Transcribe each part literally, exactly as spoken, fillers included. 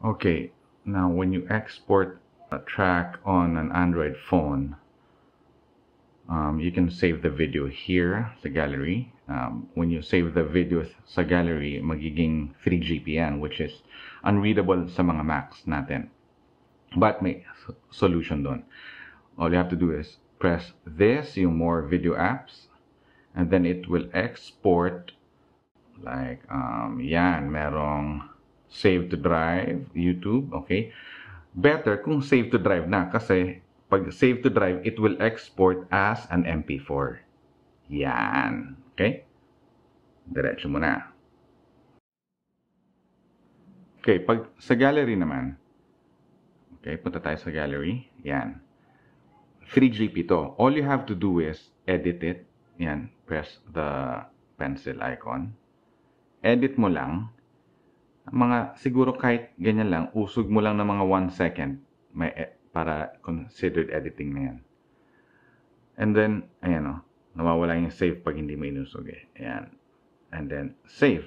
Okay, now when you export a track on an Android phone, um, you can save the video here sa gallery. Um, when you save the video sa gallery, magiging three G B yan, which is unreadable sa mga Macs natin. But may solution doon. All you have to do is press this, yung more video apps, and then it will export like um, yan, merong save to drive, YouTube, okay? Better kung save to drive na kasi pag save to drive, it will export as an M P four. Yan, okay? Diretso mo na. Okay, pag sa gallery naman, okay, punta tayo sa gallery, yan. three G B to. All you have to do is edit it. Yan, press the pencil icon. Edit mo lang. Mga, siguro kahit ganyan lang, usog mo lang ng mga one second may, para considered editing na yan. And then, ayan o, nawawala yung save pag hindi mo inusog eh. Ayan. And then, save.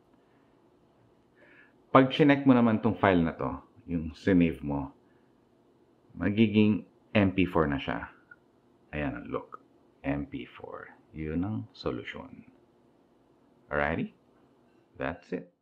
Pag chinek mo naman tong file na to, yung sinave mo, magiging M P four na siya. Ayan, look. M P four. Yun ang solusyon. Alrighty? That's it.